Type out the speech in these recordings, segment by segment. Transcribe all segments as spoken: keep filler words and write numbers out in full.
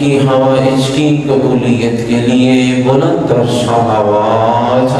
کی حوائج کی قبولیت کے لیے بلند تر صلوات۔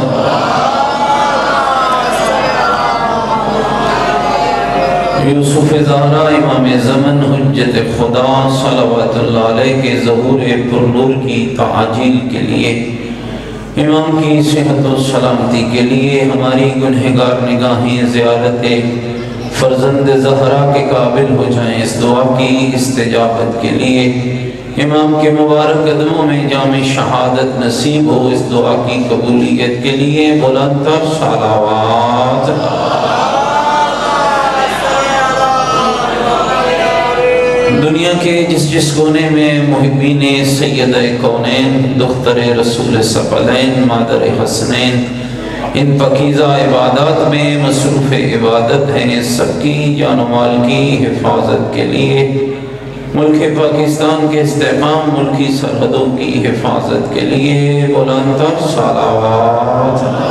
یوسف زہرا امام زمن حجت خدا صلوات اللہ علیہ کے ظہور پر نور کی تعاجیل کے لیے، امام کی صحت و سلامتی کے لیے، ہماری گنہگار نگاہیں زیارت فرزند زہرا کے قابل ہو جائیں، اس دعا کی استجابت کے لیے، امام کے مبارک قدموں میں جام شہادت نصیب ہو، اس دعا کی قبولیت کے لیے بلند تر صلوات۔ دنیا کے جس جس کونے میں محبین سید کونین، دختر رسول ثقلین، مادر حسنین، ان پاکیزہ عبادات میں مصروف عبادت ہیں، سب کی جان و مال کی حفاظت کے لیے، ملک پاکستان کے استحکام، ملکی سرحدوں کی حفاظت کے لیے بلند تر صلوات۔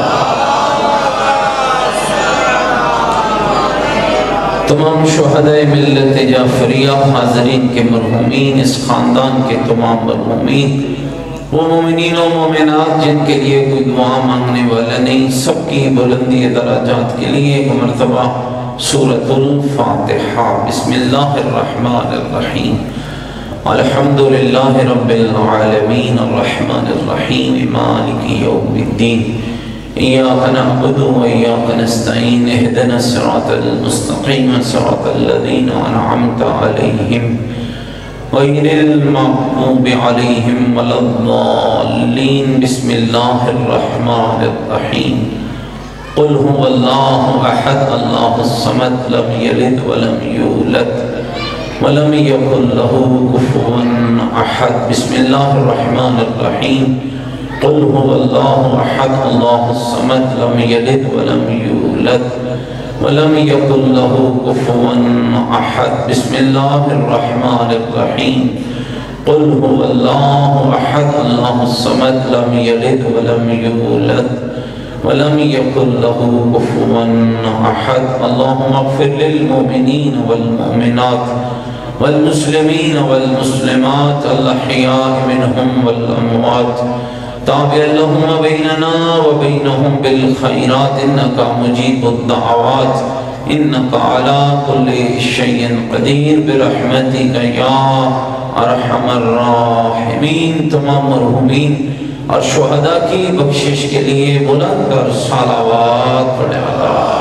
تمام شہدائے ملت جعفریہ، حاضرین کے مرحومین، اس خاندان کے تمام مرحومین، وہ مومنین و مومنات جن کے لیے کوئی دعا مانگنے والا نہیں، سب کی بلندی درجات کے لیے ایک مرتبہ سورۃ الفاتحہ۔ بسم اللہ الرحمن الرحیم، الحمدللہ رب العالمین، الرحمن الرحیم، مالک یوم الدین، ایاک نعبد و ایاک نستعین، اہدنا الصراط المستقیم، صراط الذین انعمت علیہم غیر المغضوب علیہم ولا الضالین۔ بسم اللہ الرحمن الرحیم، قل هو اللہ احد اللہ الصمد، لم یلد ولم یولد ولم یکن له کفوا احد۔ بسم اللہ الرحمن الرحیم، قل هو اللہ احد اللہ الصمد، لم یلد ولم یولد ولم یکن له کفوا احد۔ بسم اللہ الرحمن الرحیم، قل هو اللہ احد اللہ الصمد، لم یلد ولم یولد ولم یکن له کفوا احد۔ اللہم اغفر للمؤمنین والمؤمنات والمسلمین والمسلمات الاحیاء منہم والاموات، تابع اللہم بیننا وبینہم بالخیرات، انکا مجیب الدعوات، انکا علا کل شیء قدیر، برحمتک یا ارحم الراحمین۔ تمام مرحومین اور شہداء کی بخشش کے لیے بلند کر صلوات پڑھے اللہ۔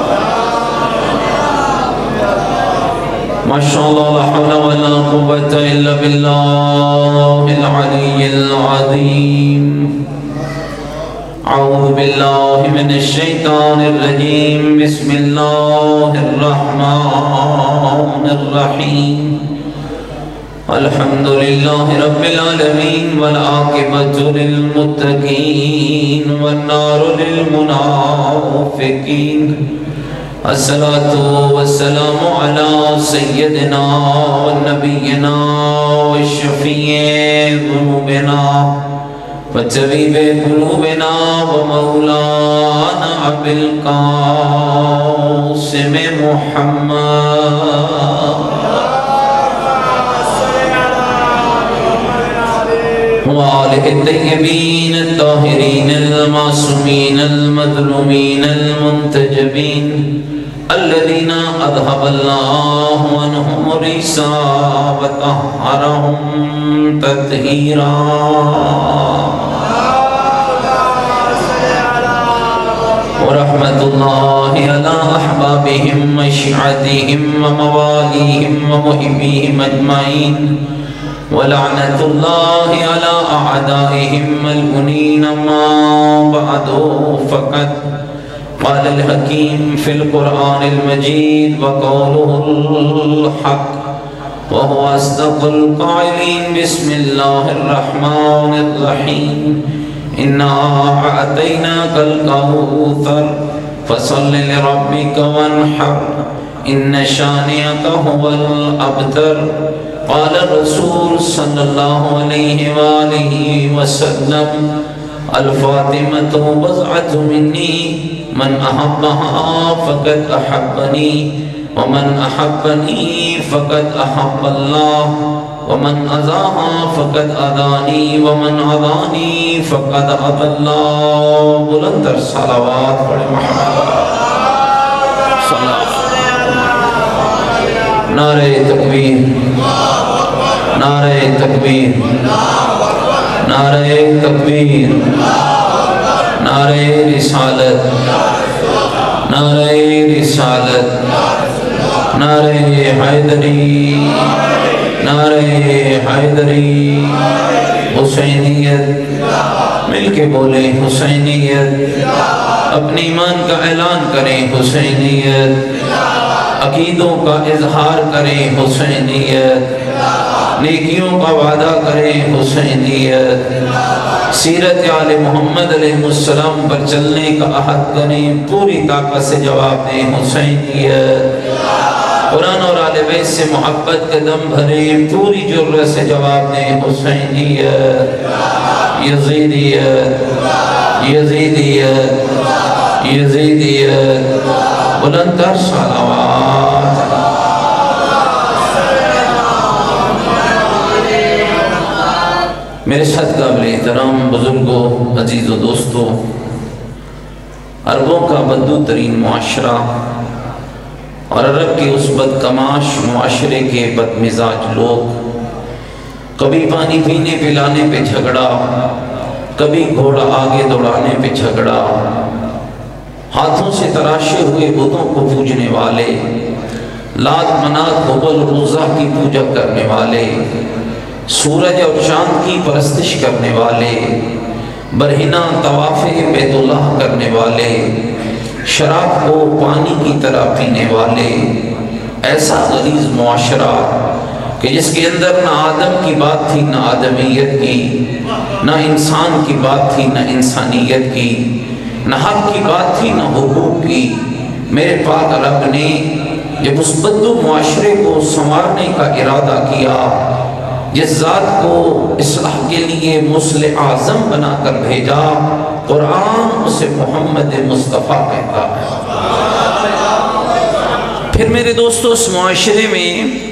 ماشاءاللہ لا حول ولا قوة الا باللہ العلی العظیم۔ اعوذ باللہ من الشیطان الرجیم، بسم اللہ الرحمن الرحیم، الحمدللہ رب العالمین، والعاقبۃ للمتقین، والنار للمنافقین، الصلاة والسلام على سیدنا ونبینا والشفیع ذنوبنا وطبیب قلوبنا ومولانا ابی القاسم محمد وآلہ الطیبین الطاہرین المعصومین المظلومین المنتجبین، الذین اذهب اللہ عنہم الرجس وطہرہم تطہیرا۔ ورحمت اللہ علی احبابہم وشیعتہم وموالیہم ومحبیہم اجمعین، ولعنت اللہ علی اعدائہم ملعونین۔ ما بعد فقط قال الحکیم فی القرآن المجید وقولہ الحق وهو اصدق القائلین۔ بسم اللہ الرحمن الرحیم، انا اعطیناک الکوثر فصل لربک وانحر، ان شانئک هو الابتر۔ قال الرسول صلی اللہ علیہ وآلہ وسلم، الفاطمة بضعة منی، من احبها فقد احبنی، ومن احبنی فقد احب اللہ، ومن اذاها فقد اذانی ومن اذانی فقد اذى اللہ. بلندر صلوات پڑھے محمد صلوات. نعرہ تکبیر، نعرہ تکبیر، نعرہ تکبیر، نعرہ رسالت، نعرہ رسالت، نعرہ حیدری، نعرہ حیدری. حسینیت، مل کے بولے حسینیت. اپنے ایمان کا اعلان کریں حسینیت. عقیدوں کا اظہار کریں حسینیت. نیکیوں کا وعدہ کریں حسینیت. سیرت آل محمد علیہ السلام پر چلنے کا عہد کریں. پوری طاقت سے جواب دیں حسینیت. قرآن اور آل بیت سے محبت کے دم بھریں. پوری جرأت سے جواب دیں حسینیت. یزیدیت، یزیدیت، یزیدیت. بلندر صلوات. میرے ساتھ قابل احترام بزرگوں، عزیز و دوستوں، عربوں کا بدو ترین معاشرہ اور عرب کے اس بدکماش معاشرے کے بدمزاج لوگ، کبھی پانی پینے پلانے پہ جھگڑا، کبھی گھوڑا آگے دوڑانے پہ جھگڑا، ہاتھوں سے تراشے ہوئے بتوں کو پوجنے والے، لات منات حبل عزا کی پوجا کرنے والے، سورج اور چاند کی پرستش کرنے والے، برہنہ طواف بیت اللہ کرنے والے، شراب کو پانی کی طرح پینے والے، ایسا غلیظ معاشرہ کہ جس کے اندر نہ آدم کی بات تھی نہ آدمیت کی، نہ انسان کی بات تھی نہ انسانیت کی، نہ حق کی بات تھی نہ حقوق کی. میرے پاک رب نے جب اس بدو معاشرے کو سنوارنے کا ارادہ کیا، جس ذات کو اصلاح کے لیے مصلح اعظم بنا کر بھیجا، قرآن اسے محمد مصطفیٰ کہتا ہے. پھر میرے دوستو، اس معاشرے میں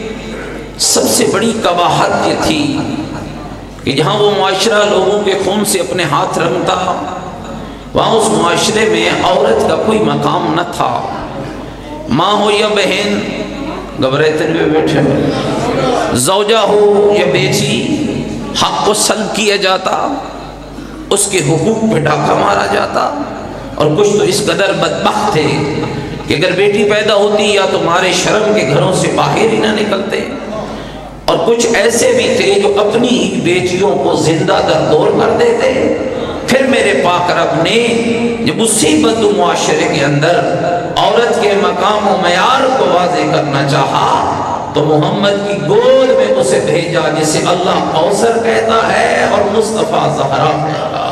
سب سے بڑی قباحت یہ تھی کہ جہاں وہ معاشرہ لوگوں کے خون سے اپنے ہاتھ رنگتا، وہاں اس معاشرے میں عورت کا کوئی مقام نہ تھا. ماں ہو یا بہن، گھبرائے ہوئے بیٹھے ہوئے، زوجہ ہو یا بیٹی، حق کو سلب کیا جاتا، اس کے حقوق پہ ڈاکہ مارا جاتا. اور کچھ تو اس قدر بدبخت تھے کہ اگر بیٹی پیدا ہوتی یا تمہارے شرم کے گھروں سے باہر ہی نہ نکلتے، اور کچھ ایسے بھی تھے جو اپنی ہی بیٹیوں کو زندہ دردور کر دیتے. پھر میرے پاک رب نے جب اسی بدو معاشرے کے اندر عورت کے مقام و معیار کو واضح کرنا چاہا تو محمد کی گود میں اسے بھیجا، جسے اللہ کوثر کہتا ہے اور مصطفیٰ زہرا کہتا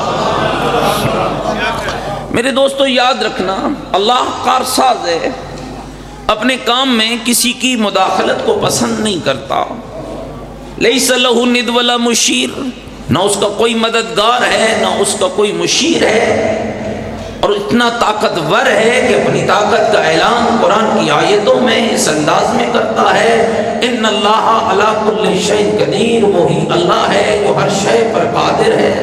ہے. میرے دوستو یاد رکھنا، اللہ کارساز ہے، اپنے کام میں کسی کی مداخلت کو پسند نہیں کرتا. لیس لہ ند ولا مشیر، نہ اس کا کوئی مددگار ہے نہ اس کا کوئی مشیر ہے، اور اتنا طاقتور ہے کہ اپنی طاقت کا اعلان قرآن کی آیتوں میں اس انداز میں کرتا ہے، ان اللہ علی کل شیء قدیر، وہی اللہ ہے جو ہر شے پر قادر ہے.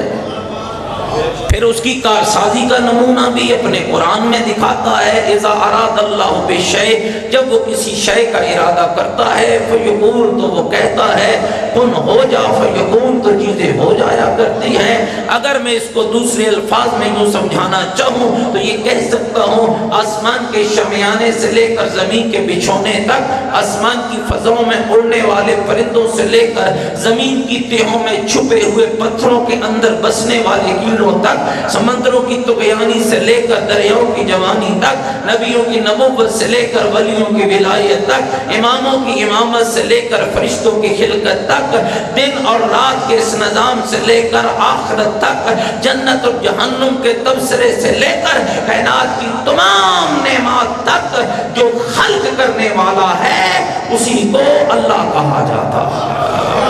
پھر اس کی کارسازی کا نمونہ بھی اپنے قرآن میں دکھاتا ہے. اذا اراد اللہ بشیء، جب وہ کسی شے کا ارادہ کرتا ہے، فیقول، تو وہ کہتا ہے کن ہو جا، فیقول، تو چیزیں ہو جایا کرتی ہیں. اگر میں اس کو دوسرے الفاظ میں یوں سمجھانا چاہوں تو یہ کہہ سکتا ہوں، آسمان کے شمیانے سے لے کر زمین کے بچھونے تک، آسمان کی فضاؤں میں اڑنے والے پرندوں سے لے کر زمین کی تہوں میں چھپے ہوئے پتھروں کے اندر بسنے والے کیڑوں تک، سمندروں کی طغیانی سے لے کر دریاؤں کی جوانی تک، نبیوں کی نبوت سے لے کر ولیوں کی ولایت تک، اماموں کی امامت سے لے کر فرشتوں کی خلقت تک، دن اور رات کے اس نظام سے لے کر آخرت تک، جنت اور جہنم کے تبصرے سے لے کر کائنات کی تمام نعمات تک، جو خلق کرنے والا ہے اسی کو اللہ کہا جاتا ہے.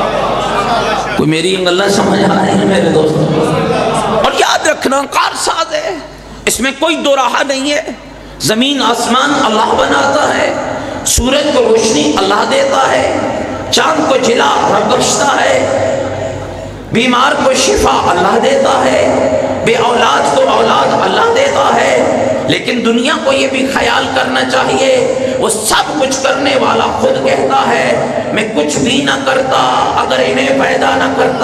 کوئی میری انگلہ سمجھ آ رہی ہے میرے دوستوں؟ اور یاد رکھنا، کارساز ہے، اس میں کوئی دو راہ نہیں ہے. زمین آسمان اللہ بناتا ہے، سورج کو روشنی اللہ دیتا ہے، چاند کو جلا رب بخشتا ہے، بیمار کو شفا اللہ دیتا ہے، بے اولاد کو اولاد اللہ دیتا ہے۔ لیکن دنیا کو یہ بھی خیال کرنا چاہیے، وہ سب کچھ کرنے والا خود کہتا ہے میں کچھ بھی نہ کرتا اگر انہیں پیدا نہ کرتا۔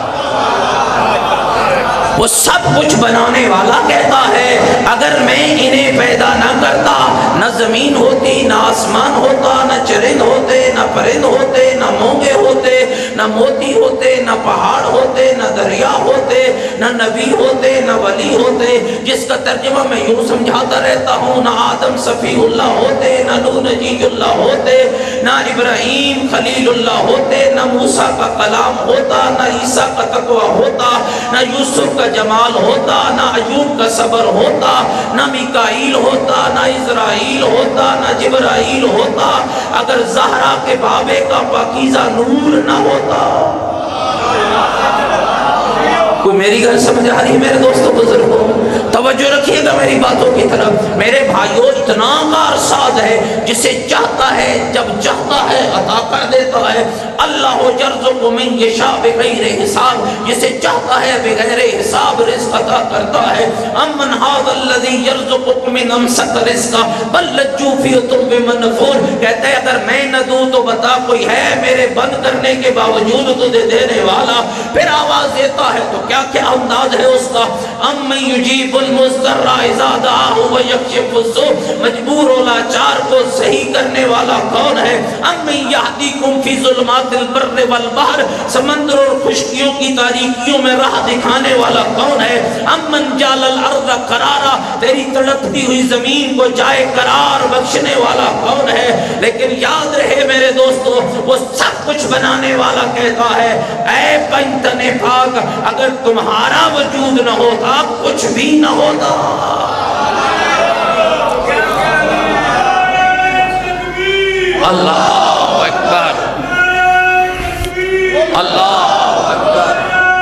وہ سب کچھ بنانے والا کہتا ہے اگر میں انہیں پیدا نہ کرتا نہ زمین ہوتی، نہ آسمان ہوتا، نہ چرند ہوتے، نہ پرند ہوتے، نہ مونگے ہوتے، نہ موتی ہوتے، نہ پہاڑ ہوتے، نہ دریا ہوتے، نہ نبی ہوتے، نہ ولی ہوتے، جس کا ترجمہ میں یوں سمجھاتا رہتا ہوں، نہ آدم صفی اللہ ہوتے، نہ نوح نجی اللہ ہوتے، نہ ابراہیم خلیل اللہ ہوتے، نہ موسیٰ کا کلام ہوتا، نہ عیسیٰ کا تقوی ہوتا، نہ یوسف کا جمال ہوتا، نہ ایوب کا صبر ہوتا، نہ میکائیل ہوتا، نہ اسرائیل ہوتا، نہ جبرائیل ہوتا، اگر زہرا کے بابے کا پاکیزہ نور نہ ہوتا۔ کوئی میری گھر سمجھ آ رہی ہے میرے دوستوں بزرگوں؟ توجہ رکھیے گا میری باتوں کی طرف۔ میرے بھائیوں، اتنا کارساز ہے، جسے چاہتا ہے جب چاہتا ہے عطا کر دیتا ہے۔ اللہ یرزق من یشاء بغیر حساب، جسے چاہتا ہے بغیر حساب رزق عطا کرتا ہے۔ امن ھذا الذی یرزقکم من امسک رزقا بل لجوا فی عتو منفور، کہتے ہیں اگر میں نہ دوں تو بتا کوئی ہے میرے بند کرنے کے باوجود تجھے دینے والا۔ پھر آواز دیتا ہے تو کیا کیا انداز ہے اس کا؟ امن یجیب المضطر اذا دعاہ ویکشف السوء، مجبور و لاچار کو صحیح کرنے والا کون ہے؟ امن یہدیکم فی ظلمات البر والبحر، سمندر اور خشکیوں کی تاریکیوں میں راہ دکھانے والا کون ہے؟ امن جعل الارض قرارا، تیری تڑپتی ہوئی زمین کو جائے قرار بخشنے والا کون ہے؟ لیکن یاد رہے میرے دوستو، وہ سب کچھ بنانے والا کہتا ہے اے پنجتن پاک، اگر تمہارا وجود نہ ہوتا کچھ بھی نہ ہوتا۔ اللہ اکبر، اللہ اکبر۔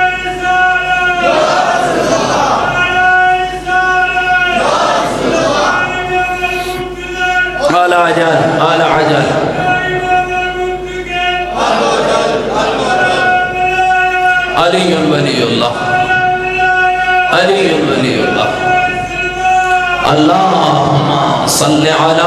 اعلی عجل، اعلی عجل۔ علی ولی اللہ، علی ولی اللہ۔ اللہم صلی علی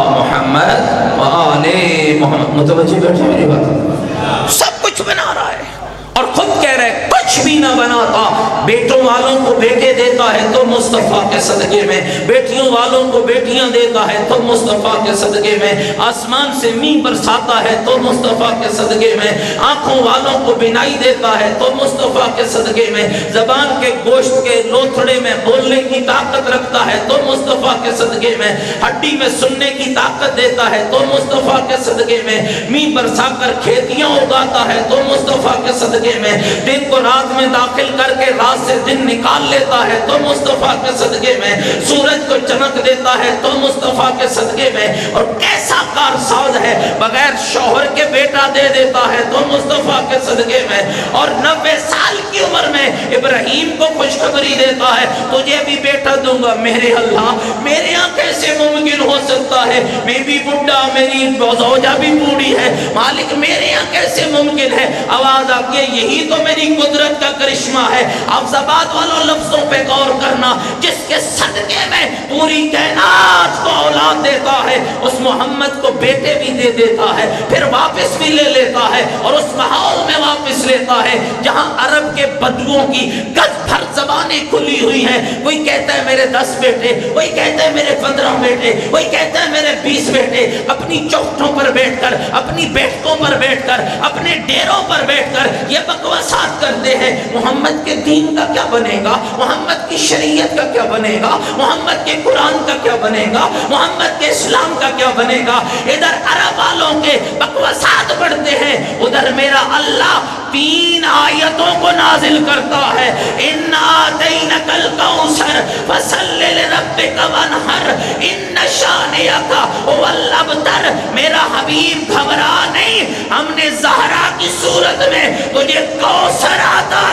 محمد وآل محمد۔ متوجہ بیٹھے میری بات؟ سب کچھ بنا رہا ہے اور خود کہہ رہے کچھ بھی نہ بناتا۔ بیٹوں والوں کو بیٹے دیتا ہے تو مصطفیٰ کے صدقے میں، بیٹیوں والوں کو بیٹیاں دیتا ہے تو مصطفیٰ کے صدقے میں، آسمان سے میہ برساتا ہے تو مصطفیٰ کے صدقے میں، آنکھوں والوں کو بینائی دیتا ہے تو مصطفیٰ کے صدقے میں، زبان کے گوشت کے لوتھڑے میں بولنے کی طاقت رکھتا ہے تو مصطفیٰ کے صدقے میں، ہڈی میں سننے کی طاقت دیتا ہے تو مصطفیٰ کے صدقے میں، میہ برسا کر کھیتیاں اگاتا ہے تو مصطفیٰ کے صدقے میں، دن کو رات میں داخل کر کے رات سے دن نکال لیتا ہے تو مصطفیٰ کے صدقے میں، سورج کو چمک دیتا ہے تو مصطفیٰ کے صدقے میں، اور کیسا کارساز ہے، بغیر شوہر کے بیٹا دے دیتا ہے تو مصطفیٰ کے صدقے میں، اور نوے سال کی عمر میں ابراہیم کو خوشخبری دیتا ہے تجھے بھی بیٹا دوں گا۔ میرے اللہ، میرے یہاں کیسے ممکن ہو سکتا ہے؟ میں بھی بڑھا، میری زوجہ بھی بوڑھی ہے، مالک میرے یہاں کیسے ممکن ہے؟ آواز آگے، یہی تو میری قدرت کا کرشمہ ہے۔ اب زباد والوں لفظوں پہ غور کرنا، جس کے صدقے میں پوری کائنات کو اولاد دیتا ہے، اس محمد کو بیٹے بھی دے دیتا ہے، پھر واپس بھی لے لیتا ہے، اور اس ماحول میں واپس لیتا ہے جہاں عرب کے بدوؤں کی گز بھر زبانیں کھلی ہوئی ہیں۔ کوئی کہتا ہے میرے دس بیٹے، کوئی کہتا ہے میرے پندرہ بیٹے، کوئی کہتا ہے میرے بیس بیٹے۔ اپنی چوکھٹوں پر بیٹھ کر، اپنی بیٹھکوں پر بیٹھ کر، اپنے ڈیروں پر بیٹھ کر یہ بکواسات کرتے ہیں۔ محمد کے دین کا کیا بنے گا؟ محمد کی شریعت کا کیا بنے گا؟ محمد کے قرآن کا کیا بنے گا؟ محمد کے اسلام کا کیا بنے گا؟ ادھر عرب والوں کے بکواسات پڑھتے ہیں، ادھر میرا اللہ تین آیتوں کو نازل کرتا ہے۔ اِنَّا آتَيْنَكَ الْكَوْثَرَ فَصَلِّ لِرَبِّكَ وَانْحَرْ إِنَّ شَانِئَكَ هُوَ الْأَبْتَرُ۔ میرا حبیب گھبرا نہیں، ہم نے زہرا کی صورت میں تجھے کوثر عطا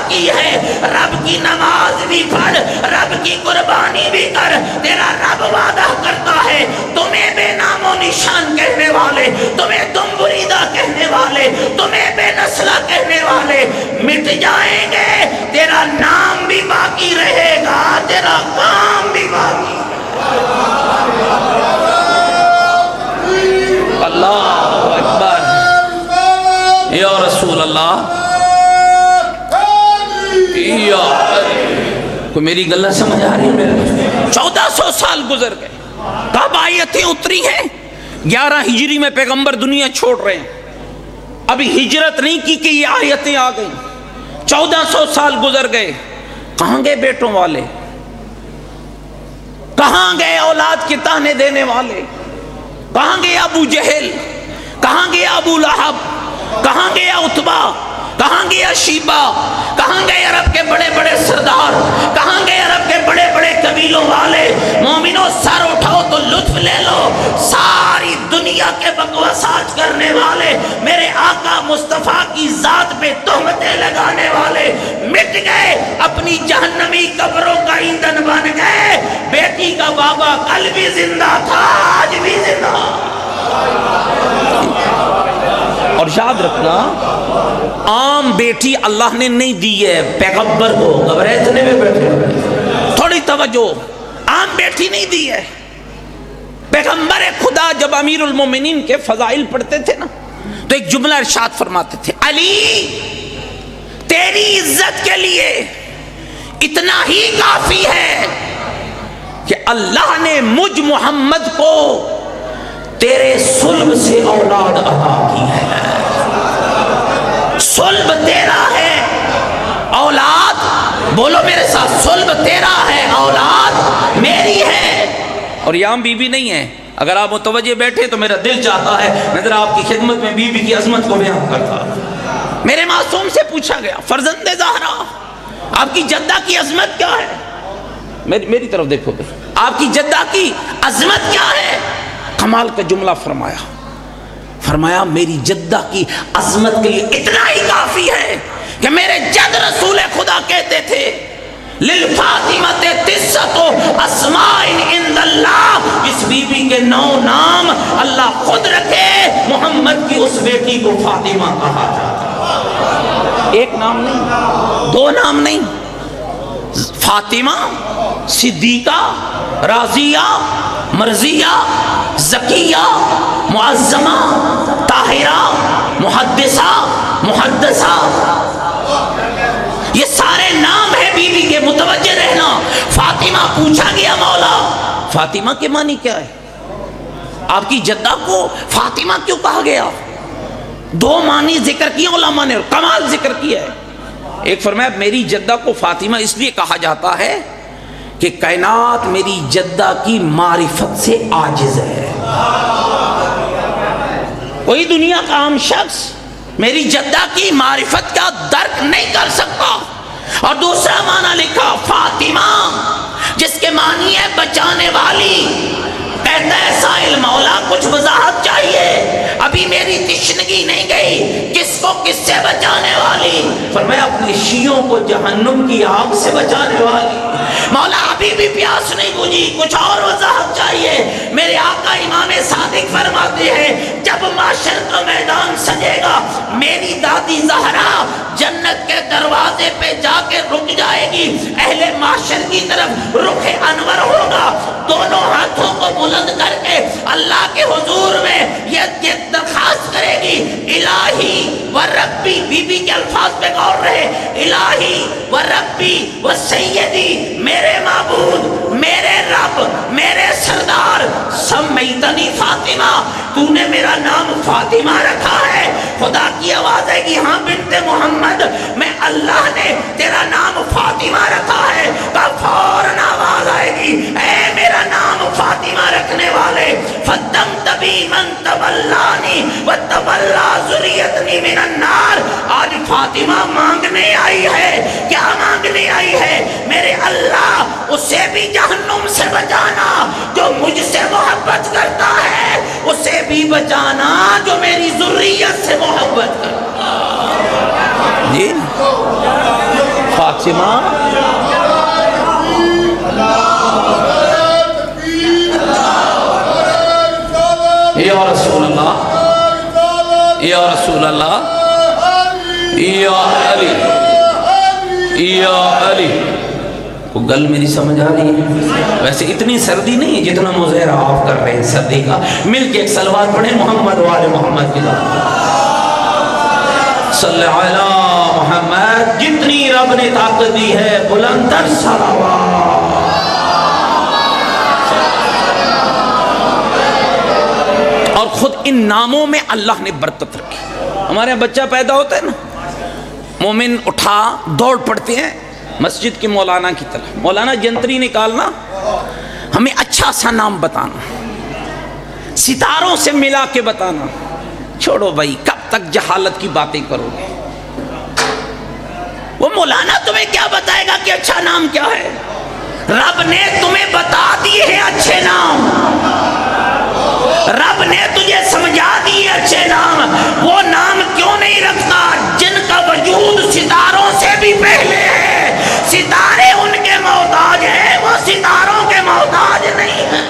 باقی ہے. رب کی نماز بھی پڑھ, رب کی قربانی بھی کر. تیرا رب وعدہ کرتا ہے تمہیں بے نام و نشان کہنے والے, تمہیں تم بریدہ کہنے والے, تمہیں بے نسلہ کہنے والے مٹ جائیں گے, تیرا نام بھی باقی رہے گا, تیرا کام بھی باقی. اللہ اکبر یا رسول اللہ. یا کوئی میری گلہ سمجھ آ رہی ہے میرے؟ چودہ سو سال گزر گئے, کب آیتیں اتری ہیں؟ گیارہ ہجری میں پیغمبر دنیا چھوڑ رہے ہیں, ابھی ہجرت نہیں کی کہ یہ آیتیں آ گئیں. چودہ سو سال گزر گئے, کہاں گئے بیٹوں والے, کہاں گئے اولاد کے تانے دینے والے, کہاں گیا ابو جہل, کہاں گیا ابو لہب, کہاں گیا عتبہ, کہاں گیا شیبہ, کہاں گئے عرب کے بڑے بڑے سردار, کہاں گئے عرب کے بڑے بڑے قبیلوں والے. مومنوں سر اٹھاؤ تو لطف لے لو, ساری دنیا کے بکواسات کرنے والے, میرے آقا مصطفیٰ کی ذات پہ تہمتیں لگانے والے مٹ گئے, اپنی جہنمی قبروں کا ایندھن بن گئے. بیٹی کا بابا کل بھی زندہ تھا, آج بھی زندہ. اور یاد رکھنا, عام بیٹی اللہ نے نہیں دی ہے پیغمبر کو. گھبرے اتنے میں بیٹھے, تھوڑی توجہ, عام بیٹی نہیں دی ہے. پیغمبر خدا جب امیر المومنین کے فضائل پڑھتے تھے نا, تو ایک جملہ ارشاد فرماتے تھے, علی تیری عزت کے لیے اتنا ہی کافی ہے کہ اللہ نے مجھ محمد کو تیرے صلب سے اولاد عطا کی ہے. صلب تیرا ہے, اولاد, بولو میرے ساتھ, صلب تیرا ہے, اولاد میری ہے. اور یہ عام بی بی نہیں ہے. اگر آپ متوجہ بیٹھے تو میرا دل چاہتا ہے میں ذرا آپ کی خدمت میں بی بی کی عظمت کو بیان کرتا. میرے معصوم سے پوچھا گیا, فرزند زہرا آپ کی جدہ کی عظمت کیا ہے؟ میری, میری طرف دیکھو گے, آپ کی جدہ کی عظمت کیا ہے؟ کمال کا جملہ فرمایا, فرمایا میری جدہ کی عظمت کے لیے اتنا ہی کافی ہے کہ میرے جد رسول خدا کہتے تھے للفاطمۃ تسعۃ اسماء عند اللہ, اس بی بی کے نو نام اللہ خود رکھے, محمد کی اس بیٹی کو فاطمہ کہا جاتا. ایک نام نہیں, دو نام نہیں, فاطمہ, صدیقہ, راضیہ, مرضیہ, زکیہ, معظمہ, طاہرہ, محدثہ, محدثہ, یہ سارے نام ہیں بی بی کے. متوجہ رہنا. فاطمہ پوچھا گیا مولا فاطمہ کے معنی کیا ہے؟ آپ کی جدہ کو فاطمہ کیوں کہا گیا؟ دو معنی ذکر کیا علماء نے اور کمال ذکر کیا ہے. ایک فرمایا میری جدہ کو فاطمہ اس لیے کہا جاتا ہے کہ کائنات میری جدہ کی معرفت سے عاجز ہے. کوئی دنیا کا عام شخص میری جدہ کی معرفت کا درک نہیں کر سکتا. اور دوسرا معنی لکھا فاطمہ, جس کے معنی ہے بچانے والی. کہتا ہے سائل مولا کچھ وضاحت چاہیے, ابھی میری تشنگی نہیں گئی, کس کو کس سے بچانے والی؟ فرمایا اپنے شیعوں کو جہنم کی آگ سے بچانے والی. مولا ابھی بھی پیاس نہیں بجھی, کچھ اور وضاحت چاہیے. میرے آقا امام صادق فرماتے ہیں جب معاشر کا میدان سجے گا, میری دادی زہرا جنت کے دروازے پہ جا کے رک جائے گی, اہل معاشر کی طرف رخ انور ہوگا, دونوں ہاتھوں کو بلند کر کے اللہ کے حضور میں یہ درخواست کرے گی الہی و ربی. بی بی کے الفاظ پہ غور رہے, الہی و ربی و سیدی, میرے معبود, میرے رب, میرے سردار, سمیتنی فاطمہ, تو نے میرا نام فاطمہ رکھا ہے. خدا کی آواز ہے کہ ہاں بنت محمد, میں اللہ نے تیرا نام فاطمہ رکھا ہے. کا فوراً آواز آئے گی اے میرا نام فاطمہ رکھنے والے, فتم تبی من تبلانی و تبلا ذریتنی من النار. آج فاطمہ مانگنے آئی ہے. کیا مانگنے آئی ہے؟ میرے اللہ اسے بھی جہنم سے بچانا جو مجھ سے محبت کرتا ہے, اسے بھی بچانا جو میری ذریت سے محبت کرتا ہے. جی फातिमा। या रसूल अल्लाह, या रसूल अल्लाह, या अली, या अली। को गल मेरी समझ आ रही है? वैसे इतनी सर्दी नहीं है जितना मुज़ाहरा आप कर रहे हैं सर्दी का। मिल के एक सलवार पढ़े मोहम्मद वाले मोहम्मद की सल्लल्लाहु अलैहि मोहम्मद। जितनी रब ने ताकत दी है बुलंदर सलावत। और खुद इन नामों में अल्लाह ने बरकत रखी। हमारे यहाँ बच्चा पैदा होता है ना, मोमिन उठा दौड़ पड़ते हैं मस्जिद के मौलाना की तरह। मौलाना जंतरी निकालना, हमें अच्छा सा नाम बताना, सितारों से मिला के बताना। छोड़ो भाई, कब तक जहालत की बातें करोगे? वो मौलाना तुम्हें क्या बताएगा कि अच्छा नाम क्या है? रब ने तुम्हें बता दिए हैं अच्छे नाम, रब ने तुझे समझा दिए अच्छे नाम। वो नाम क्यों नहीं रखता जिनका वजूद सितारों से भी पहले है? सितारे उनके मोहताज हैं, वो सितारों के मोहताज नहीं है।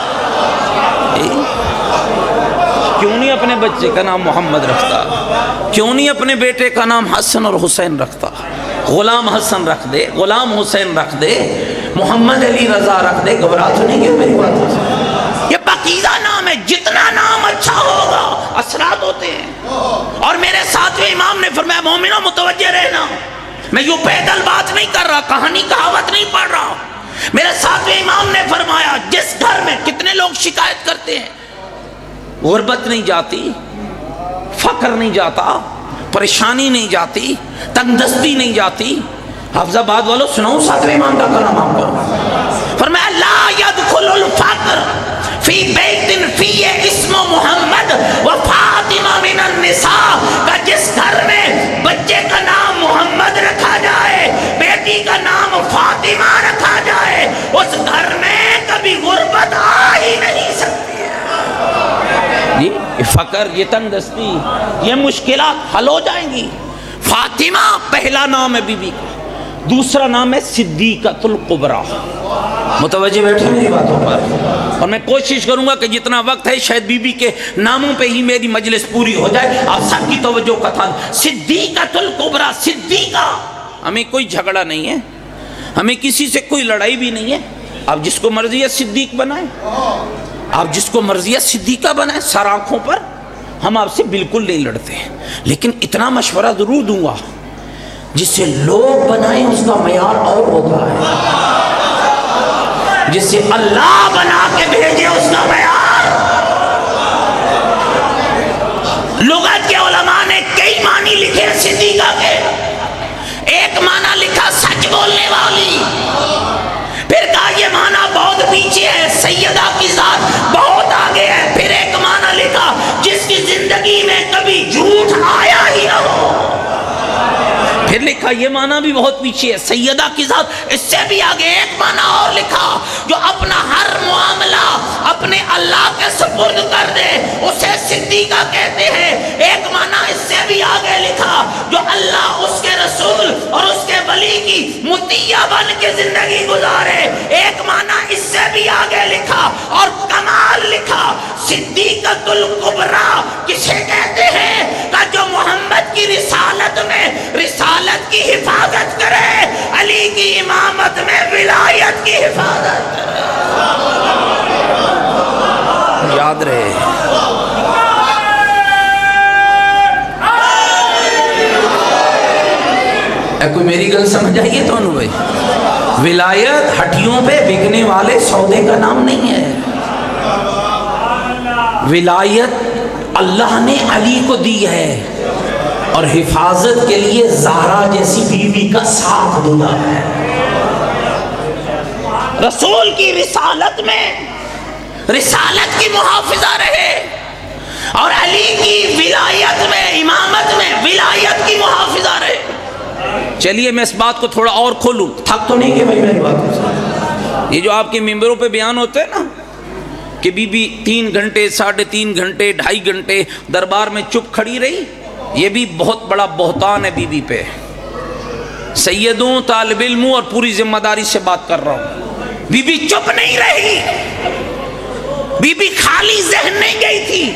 क्यों नहीं अपने बच्चे का नाम मोहम्मद रखता? क्यों नहीं अपने बेटे का नाम हसन और हुसैन रखता? गुलाम हसन रख दे, गुलाम हुसैन रख दे, मोहम्मद अली रजा रख दे। घबरा तो नहीं गया मेरी बातों से? ये पाकीज़ा नाम है। जितना नाम अच्छा होगा असरात होते हैं। और मेरे सातवें इमाम ने फरमाया मोमिनो मुतवज्जे रहना, मैं यूं पैदल बात नहीं कर रहा, कहानी कहावत नहीं पढ़ रहा। मेरे सातवें इमाम ने फरमाया जिस घर में, कितने लोग शिकायत करते हैं, गुर्बत नहीं जाती, फक्र नहीं जाता, परेशानी नहीं जाती, तंगदस्ती नहीं जाती। हाफिजाबाद वालों सुनाऊं सातवें इमाम का कलाम आपको? फरमाया ला यदखुलुल फक्र फी बैतिन फी इस्मु मुहम्मद व फातिमा मिनन निसा। का जिस घर में बच्चे का नाम मोहम्मद रखा जाए, बेटी का नाम फातिमा रखा जाए, उस घर में कभी गुर्बत आ ही नहीं सकती है। ये फकर, ये तंगदस्ती, ये मुश्किलात हल हो जाएंगी। फातिमा पहला नाम है बीबी का, दूसरा नाम है सिद्दीक़तुल कुबरा। मुतवज्जे बैठे मेरी बातों पर। और मैं कोशिश करूंगा कि जितना वक्त है शायद बीबी के नामों पे ही मेरी मजलिस पूरी हो जाए। आप सबकी तवज्जो का था। सिद्दीक़तुल कुबरा, सिद्दीक़ा। हमें कोई झगड़ा नहीं है, हमें किसी से कोई लड़ाई भी नहीं है। आप जिसको मर्जी है सिद्दीक बनाए, आप जिसको मर्जी है सिद्दीका बनाए, सर आंखों पर। हम आपसे बिल्कुल नहीं लड़ते, लेकिन इतना मशवरा जरूर दूंगा, जिसे लोग बनाए उसका मयार और होता है, जिसे अल्लाह बना के भेजे उसका मयार। लुगत के उलमा ने कई मानी लिखे सिद्दीका के। एक माना लिखा सच बोलने वाली, फिर कहा ये माना बहुत पीछे है, सैयदा की जात बहुत आगे है। फिर एक माना लिखा जिसकी जिंदगी में कभी झूठ आया ही ना हो। फिर लिखा ये माना भी बहुत पीछे है, सैयदा की जात इससे भी आगे। एक माना और लिखा जो अपना हर मामला अपने अल्लाह के सुपुर्द कर दे उसे सिद्दीका कहते हैं। एक माना इससे भी आगे लिखा जो अल्लाह, उसके रसूल और उसके वली की मुतिया बन के जिंदगी गुजारे। एक माना इससे भी आगे लिखा और कमाल लिखा सिद्दीक़तुल कुबरा किसे कहते हैं? का जो मोहम्मद की रिसालत में रिसालत की हिफाजत करे, अली की इमामत में विलायत की हिफाजत करे। याद रहे। कोई मेरी गल समझ आइए तो भाई, विलायत हटियों पे बिकने वाले सौदे का नाम नहीं है। विलायत अल्लाह ने अली को दी है और हिफाजत के लिए ज़हरा जैसी बीवी का साथ दिया है। रसूल की रिसालत में रिसालत की मुहाफिजा रहे और अली की विलायत में, इमामत में विलायत की मुहाफिजा रहे। चलिए मैं इस बात को थोड़ा और खोलूं, थक तो नहीं गए भाई मेरी बात। ये जो आपके मिंबरों पे बयान होते हैं ना कि बीबी तीन घंटे, साढ़े तीन घंटे, ढाई घंटे दरबार में चुप खड़ी रही, ये भी बहुत बड़ा बहतान है बीबी पे। سیدوں، طالب علموں اور پوری ذمہ داری سے بات کر رہا ہوں، بی بی چپ نہیں رہی، بی بی خالی ذہن نہیں گئی تھی،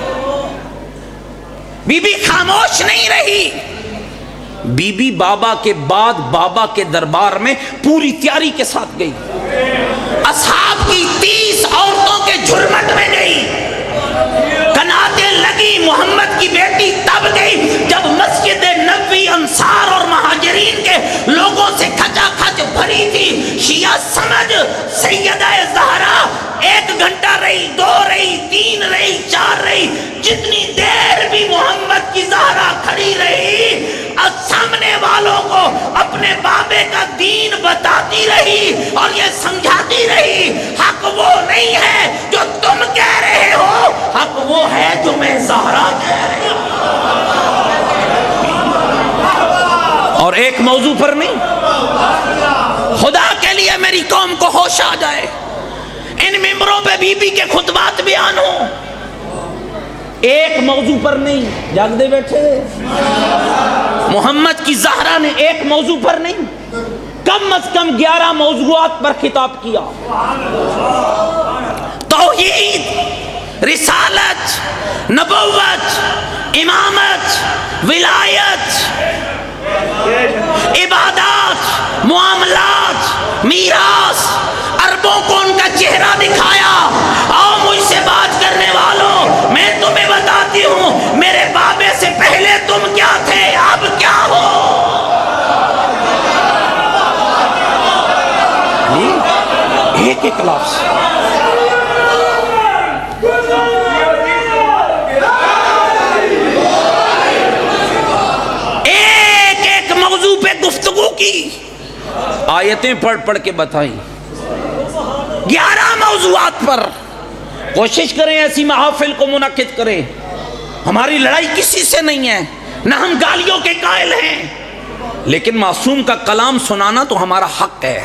بی بی خاموش نہیں رہی، بی بی بابا کے بعد بابا کے دربار میں پوری تیاری کے ساتھ گئی، اصحاب کی تیس عورتوں کے جھرمٹ میں گئی، کناتیں لگی، محمد کی بیٹی تب گئی جب مسجد نبوی انصار اور مہاجرین کے لوگوں سے کھچا کھچ بھری تھی، شیعہ سمجھ سیدہ زہرا ایک گھنٹہ رہی، دو رہی، تین رہی، چار رہی، جتنی دیر بھی محمد کی زہرا کھڑی رہی، سامنے والوں کو اپنے بابے کا دین بتاتی رہی اور یہ سمجھاتی رہی، حق وہ نہیں ہے جو تم کہہ رہے ہو، حق وہ ہے جو میں زہرا کہہ رہی ہوں۔ اور ایک موضوع پر نہیں، خدا کے لیے میری قوم کو ہوش آ جائے، ان ممبروں پہ بی بی کے خطبات بیان ہوں، ایک موضوع پر نہیں، جاگ دے بیٹھے، محمد کی زہرا نے ایک موضوع پر نہیں، کم از کم گیارہ موضوعات پر خطاب کیا، توحید، رسالت، نبوت، امامت، ولایت، عبادات، معاملات، میراث، عربوں کو ان کا چہرہ دکھایا۔ آؤ مجھ سے بات کرنے والوں، میں تمہیں بتاتی ہوں میرے بابے سے پہلے تم کیا تھے، اب کیا ہو۔ ایک ایک لفظ، ایک ایک موضوع پہ گفتگو کی، آیتیں پڑھ پڑھ کے بتائیں، گیارہ موضوعات پر۔ کوشش کریں ایسی محافل کو منعقد کریں، ہماری لڑائی کسی سے نہیں ہے، نہ ہم گالیوں کے قائل ہیں، لیکن معصوم کا کلام سنانا تو ہمارا حق ہے۔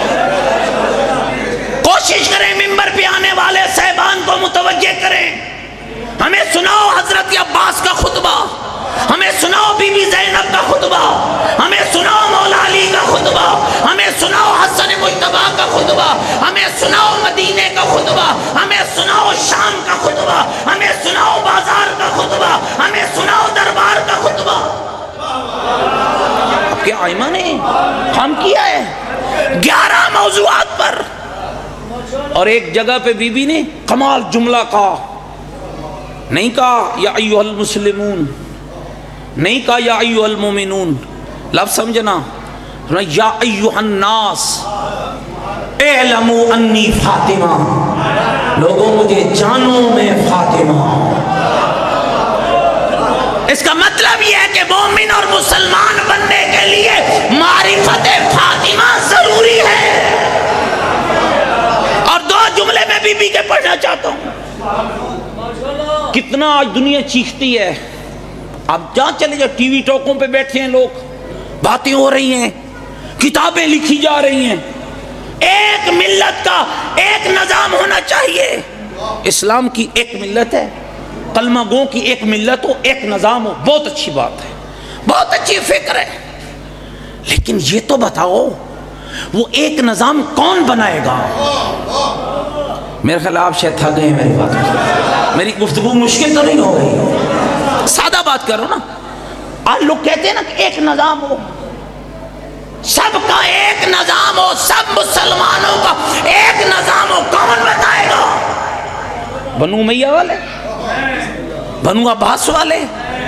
کوشش کریں ممبر پہ آنے والے صاحبان کو متوجہ کریں، ہمیں سناؤ حضرت عباس کا خطبہ، ہمیں سناؤ بی بی زینب کا خطبہ، ہمیں سناؤ مولا علی کا خطبہ، ہمیں سناؤ حسن مجتبیٰ کا خطبہ، ہمیں سناؤ مدینے کا خطبہ، ہمیں سناؤ شام کا خطبہ، ہمیں سناؤ بازار کا خطبہ، ہمیں سناؤ دربار کا خطبہ۔ اب کیا آئمہ نے ہم کیا ہے گیارہ موضوعات پر، اور ایک جگہ پہ بی بی نے کمال جملہ کہا، نہیں کہا یا ایھا المسلمون، نہیں کہا یا ایھا المومنون، لفظ سمجھنا، یا ایھا الناس اعلموا انی فاطمہ، لوگوں مجھے جانو میں فاطمہ۔ اس کا مطلب یہ ہے کہ مومن اور مسلمان بننے کے لیے معرفت فاطمہ ضروری ہے۔ اور دو جملے میں بی بی کے پڑھنا چاہتا ہوں، کتنا آج دنیا چیختی ہے، اب جہاں چلے جا ٹی وی ٹوکوں پہ بیٹھے ہیں لوگ، باتیں ہو رہی ہیں، کتابیں لکھی جا رہی ہیں، ایک ملت کا ایک نظام ہونا چاہیے۔ اسلام کی ایک ملت ہے، کلمہ گو کی ایک ملت ہو، ایک نظام ہو، بہت اچھی بات ہے، بہت اچھی فکر ہے، لیکن یہ تو بتاؤ وہ ایک نظام کون بنائے گا؟ میرے خیال آپ شاید تھک گئے میری بات، میری گفتگو مشکل تو نہیں ہو گئی، سادہ بات کرو نا۔ آج لوگ کہتے ہیں نا کہ ایک نظام ہو، سب کا ایک نظام ہو، سب مسلمانوں کا ایک نظام ہو، کون بتائے گا؟ بنو امیہ والے، بنو عباس والے،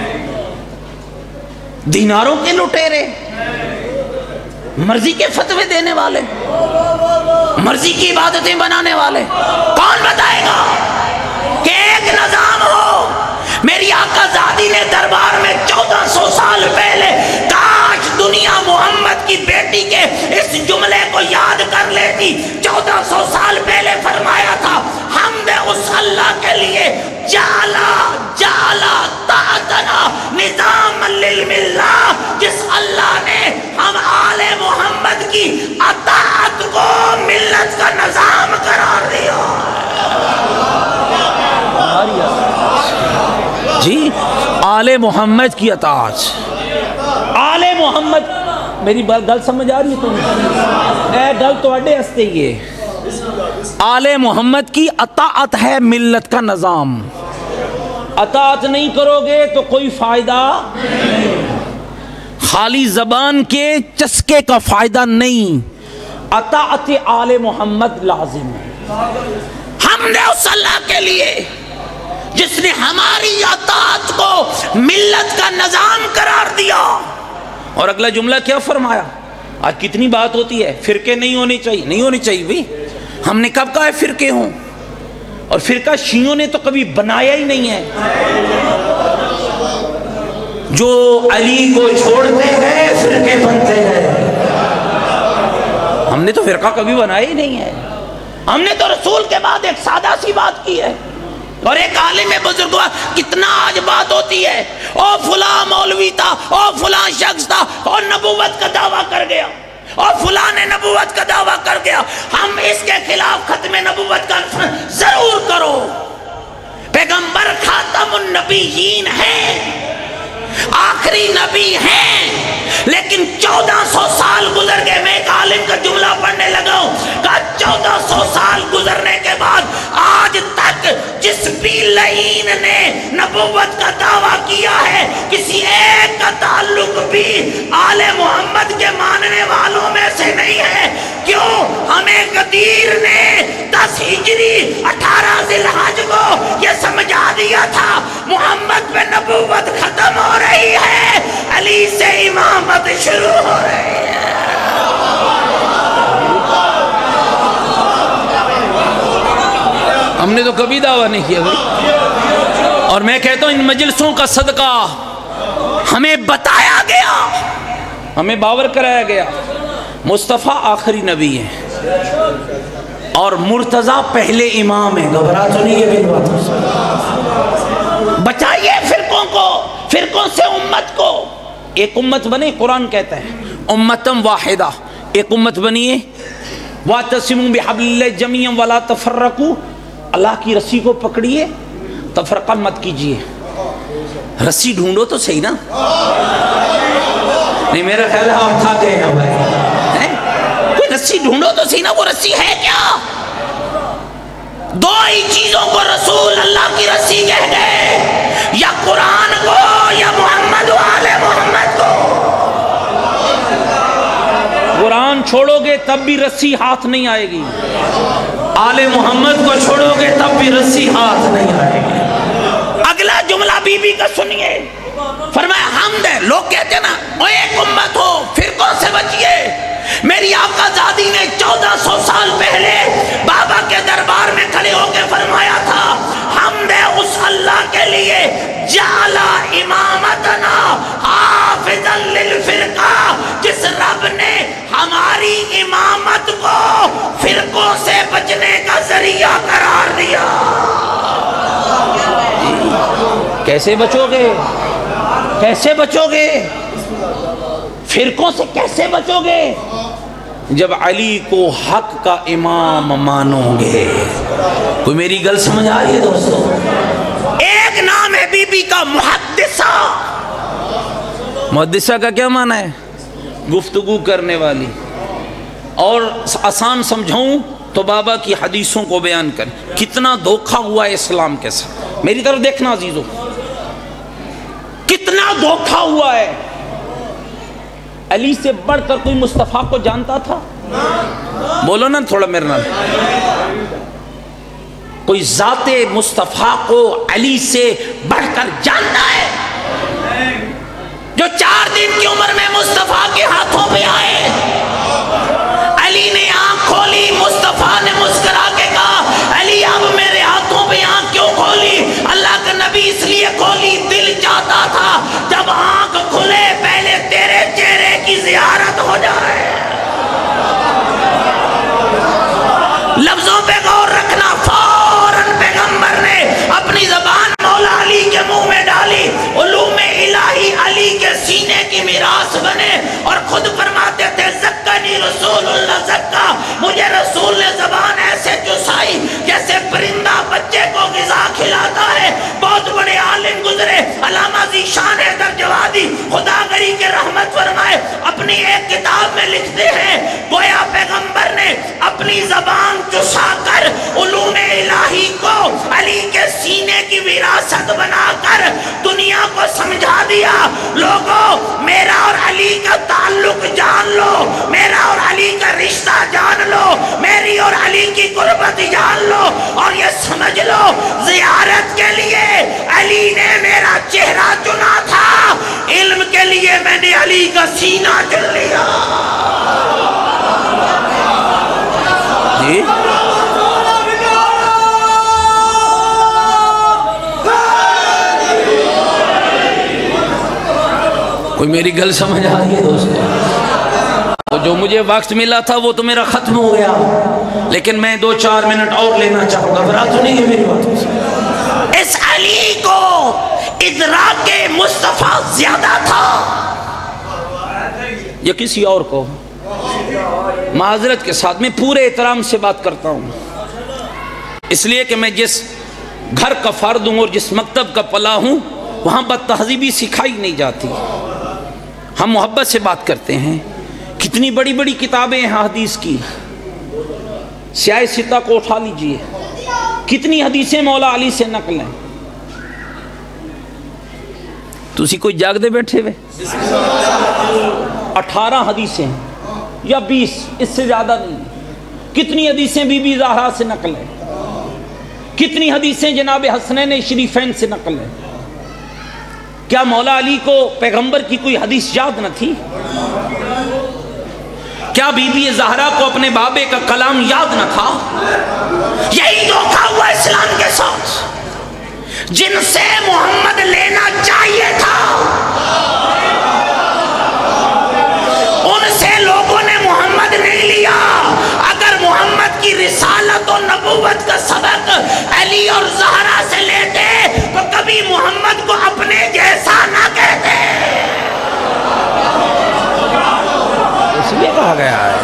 دیناروں کے لٹیرے، مرضی کے فتوے دینے والے، مرضی کی عبادتیں بنانے والے، کون بتائے گا کہ ایک نظام ہو؟ میری آقا زادی نے دربار میں چودہ سو سال پہلے، کاش دنیا محمد کی بیٹی کے اس جملے کو یاد کر لیتی، چودہ سو سال پہلے فرمایا تھا، حمد اس اللہ کے لیے جالا جالا طاعتنا نظام للملہ، جس اللہ نے ہم آل محمد کی اطاعت کو ملت کا نظام قرار دیا۔ جی آل محمد کی اطاعت، آل محمد میری گل سمجھ آ رہی ہے تمہیں؟ اے گل تواڈے ہستے یہ آل محمد کی اطاعت ہے ملت کا نظام. اطاعت نہیں کرو گے تو کوئی فائدہ نہیں. خالی زبان کے چسکے کا فائدہ نہیں. اطاعت آل محمد لازم ہے. ہم نے اس اللہ کے لیے جس نے ہماری اطاعت کو ملت کا نظام قرار دیا. اور اگلا جملہ کیا فرمایا؟ آج کتنی بات ہوتی ہے فرقے نہیں ہونے چاہیے. نہیں ہونی چاہیے بھی. ہم نے کب کہا ہے فرقے ہوں؟ اور فرقہ شیعوں نے تو کبھی بنایا ہی نہیں ہے. جو علی کو چھوڑتے گئے فرقے بنتے گئے. ہم نے تو فرقہ کبھی بنایا ہی نہیں ہے. ہم نے تو رسول کے بعد ایک سادہ سی بات کی ہے. اور ایک عالم بزرگ کتنا آج بات ہوتی ہے او فلاں مولوی تھا, او فلاں شخص تھا اور نبوت کا دعویٰ کر گیا, اور فلاں نے نبوت کا دعویٰ کر گیا. ہم اس کے خلاف ختم نبوت کا ضرور کرو. پیغمبر خاتم النبیین ہیں, آخری نبی ہیں, لیکن چودہ سو سال گزر گئے. میں ایک عالم کا جملہ پڑھنے لگا ہوں, کہا چودہ سو سال گزرنے کے بعد آج تک جس بھی لعین نے نبوت کا دعویٰ کیا ہے کسی ایک کا تعلق بھی آل محمد کے ماننے والوں میں سے نہیں ہے. کیوں؟ ہمیں قدیر نے دس ہجری اٹھارہ ذی الحج کو یہ سمجھا دیا تھا محمد پہ نبوت ختم ہو رہی ہے, علی سے امامت شروع ہو رہی ہے. ہم نے تو کبھی دعویٰ نہیں کیا بھائی. اور میں کہتا ہوں ان مجلسوں کا صدقہ ہمیں بتایا گیا, ہمیں باور کرایا گیا مصطفیٰ آخری نبی ہے اور مرتضیٰ پہلے امام ہے. گھبرا تو نہیں ہے باتوں سے. بچائیے فرقوں کو, فرقوں سے امت کو. ایک امت بنے, قرآن کہتا ہے امتم واحدہ, ایک امت بنیے. وَاعْتَصِمُوا بِحَبْلِ اللَّهِ جَمِيعًا وَلَا تَفَرَّقُوا, اللہ کی رسی کو پکڑیے, تفرقہ مت کیجیے. رسی ڈھونڈو تو صحیح نا. نہیں میرا خیال ہے آپ تھا گئے نا بھائی, کوئی رسی ڈھونڈو تو صحیح نا. وہ رسی ہے کیا؟ دو ہی چیزوں کو رسول اللہ کی رسی کہہ گئے, یا قرآن کو یا محمد و آل محمد کو. قرآن چھوڑو گے تب بھی رسی ہاتھ نہیں آئے گی, آل محمد کو چھوڑو گے تب بھی رسی ہاتھ نہیں آئے گی. اگلا جملہ بی بی کا سنیے, فرمایا حمد ہے. لوگ کہتے ہیں نا وہ ایک امت ہو, فرقوں سے بچیے. میری آقا زادی نے چودہ سو سال پہلے بابا کے دربار میں کھڑے ہو کے فرمایا تھا حمد ہے اس اللہ کے لیے جعلا امامتنا حافظا للفرقہ, جس رب نے ہماری امامت کو فرقوں سے بچنے کا ذریعہ قرار دیا. کیسے بچو گے, کیسے بچو گے فرقوں سے, کیسے بچو گے؟ جب علی کو حق کا امام مانو گے. کوئی میری گل سمجھ آ رہی ہے دوستو؟ ایک نام ہے بی بی کا محدثہ. محدثہ کا کیا معنی ہے؟ گفتگو کرنے والی. اور آسان سمجھاؤں تو بابا کی حدیثوں کو بیان کریں. کتنا دھوکہ ہوا ہے اسلام کے ساتھ, میری طرف دیکھنا عزیزو, کتنا دھوکہ ہوا ہے. علی سے بڑھ کر کوئی مصطفیٰ کو جانتا تھا؟ بولو نا تھوڑا میرے نال. کوئی ذات مصطفیٰ کو علی سے بڑھ کر جانتا ہے؟ جو چار دن کی عمر میں مصطفیٰ کے ہاتھوں پہ آئے, علی نے آنکھ کھولی, مصطفیٰ نے مسکرا کے کہا علی اب میرے ہاتھوں پہ آنکھ کیوں کھولی؟ اللہ کا نبی اس لیے کھولی, دل چاہتا تھا جب آنکھ کھلے پہلے تیرے چہرے کی زیارت ہو جائے. لفظوں پہ غور رکھنا. فوراً پیغمبر نے اپنی زبان مولا علی کے منہ میں ڈالی, علوم الہی علی کے سینے کی میراث بنے, اور خود فرماتے تھے زکانی رسول اللہ زکا, مجھے رسول نے زبان ایسے چسائی جیسے پرندہ بچے کو غذا کھلاتا ہے. بہت بڑے عالم گزرے, علامہ ذیشان حیدر جوادی خدا گری کے رحمت فرمائے, اپنی ایک کرتے ہیں گویا پیغمبر نے اپنی زبان چسا کر علوم الہی کو علی کے سینے کی وراثت بنا کر دنیا کو سمجھا دیا. لوگوں میرا اور علی کا تعلق جان لو, میرا اور علی کا رشتہ جان لو, میری اور علی کی قربت جان لو, اور یہ سمجھ لو زیارت کے لیے علی نے میرا چہرہ چنا تھا, علم کے لیے میں نے علی کا سینہ چن لیا. جی کوئی میری گل سمجھ آ رہی ہے دوستو؟ جو مجھے وقت ملا تھا وہ تو میرا ختم ہو گیا, لیکن میں دو چار منٹ اور لینا چاہوں گا. برا تو نہیں ہے میری باتوں سے؟ اس علی کو ادراک مصطفیٰ زیادہ تھا یا کسی اور کو؟ معذرت کے ساتھ میں پورے احترام سے بات کرتا ہوں, اس لیے کہ میں جس گھر کا فرد ہوں اور جس مکتب کا پلا ہوں وہاں بد تہذیبی سکھائی نہیں جاتی. ہم محبت سے بات کرتے ہیں. کتنی بڑی بڑی کتابیں ہیں حدیث کی, سیاہ ستہ کو اٹھا لیجئے, کتنی حدیثیں مولا علی سے نقل ہیں. تسی کوئی جاگ دے بیٹھے ہوئے؟ اٹھارہ حدیثیں یا بیس, اس سے زیادہ نہیں. کتنی حدیثیں بی بی زہرا سے نقل ہیں, کتنی حدیثیں جناب حسنین شریفین سے نقل ہیں. کیا مولا علی کو پیغمبر کی کوئی حدیث یاد نہ تھی؟ کیا بی بی زہرا کو اپنے بابے کا کلام یاد نہ تھا؟ یہی دھوکہ ہوا اسلام کے ساتھ, جن سے محمد لینا چاہیے تھا ان سے لوگوں نے محمد نہیں لیا. اگر محمد کی رسالت و نبوت کا سبق علی اور زہرا سے لیتے تو کبھی محمد کو اپنے جیسا نہ کہتے. اس لیے کہا گیا ہے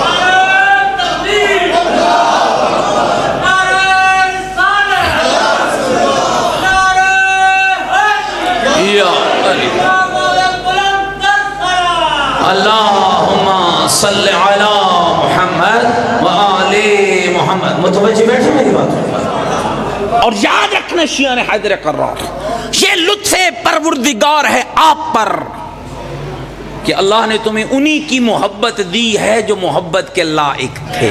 اللہم صلی علی محمد و آل محمد. متوجہ بیٹھے میری بات؟ اور یاد رکھنا شیعہ حیدر کرار, یہ لطف پروردگار ہے آپ پر کہ اللہ نے تمہیں انہی کی محبت دی ہے جو محبت کے لائق تھے.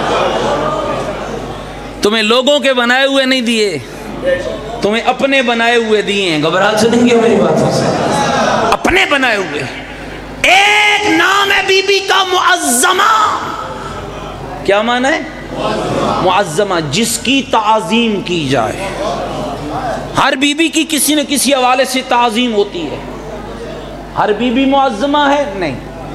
تمہیں لوگوں کے بنائے ہوئے نہیں دیے, تمہیں اپنے بنائے ہوئے دیے ہیں. گھبراہٹ سے نہیں کیا میری باتوں سے؟ اپنے بنائے ہوئے. ایک نام ہے بی بی کا معظمہ. کیا معنی ہے؟ معظمہ, جس کی تعظیم کی جائے. ہر بی بی کی کسی نہ کسی حوالے سے تعظیم ہوتی ہے. ہر بی بی معظمہ ہے نہیں,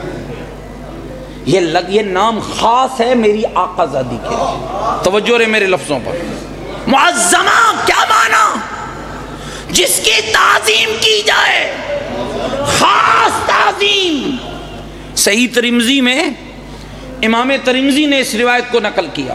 یہ لگ یہ نام خاص ہے میری آقا زادی کے. توجہ رہے میرے لفظوں پر. معظمہ کیا معنی؟ جس کی تعظیم کی جائے, خاص تعظیم. صحیح ترمذی میں امام ترمذی نے اس روایت کو نقل کیا.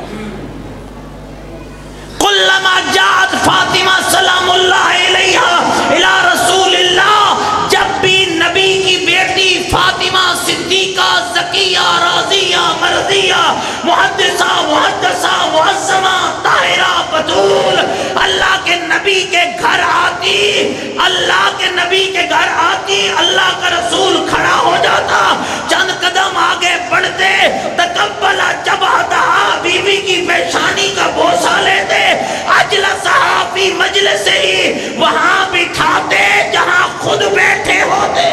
کلما جاءت فاطمہ سلام اللہ علیہا الی رسول اللہ, جب بھی نبی کی بیٹی فاطمہ صدیقہ زکیہ راضیہ مرضیہ محدثہ محدثہ معظمہ طاہرہ بتول اللہ کے نبی کے گھر آتی, اللہ کے نبی کے گھر آتی, اللہ کا رسول کھڑا ہو جاتا, چند قدم آگے بڑھتے, تقبلہ جبہتہا, بی بی کی پیشانی کا بوسہ لیتے, اجلسہا فی مجلس ہی, وہاں بٹھاتے جہاں خود بیٹھے ہوتے.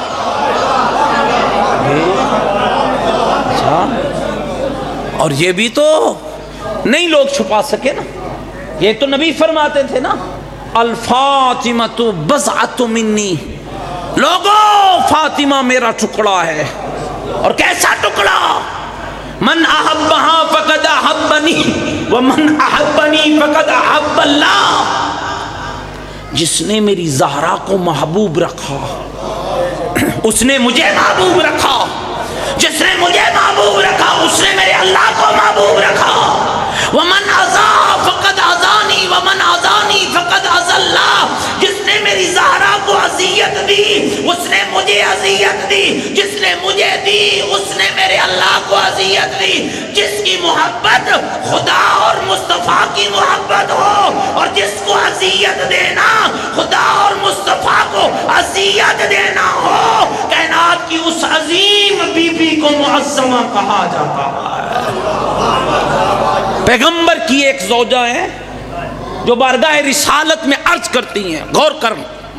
اور یہ بھی تو نہیں لوگ چھپا سکے نا, یہ تو نبی فرماتے تھے نا, الفاطمۃ بضعۃ منی, لوگوں فاطمہ میرا ٹکڑا ہے. اور کیسا ٹکڑا؟ من احبہا فقد احبنی ومن احبنی فقد احب اللہ. جس نے میری زہرا کو محبوب رکھا اس نے مجھے محبوب رکھا, جس نے مجھے محبوب رکھا اس نے میرے اللہ کو محبوب رکھا. ومن عزا فقد عزانی ومن عزانی فقد عزا اللہ, جس نے میری زہرا کو اذیت دی اس نے مجھے اذیت دی, جس نے مجھے دی اس نے میرے اللہ کو اذیت دی. جس کی محبت خدا اور مصطفیٰ کی محبت ہو اور جس کو اذیت دینا خدا اور مصطفیٰ کو اذیت دینا ہو، کائنات کی اس عظیم بی بی کو معظمہ کہا جاتا ہے. پیغمبر کی ایک زوجہ ہے جو بارگاہ رسالت میں عرض کرتی ہیں، غور کر،